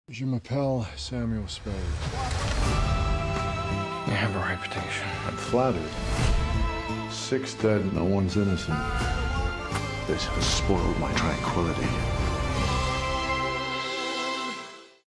Je m'appelle Samuel Spade. You have a reputation. I'm flattered. 6 dead, no one's innocent. This has spoiled my tranquility.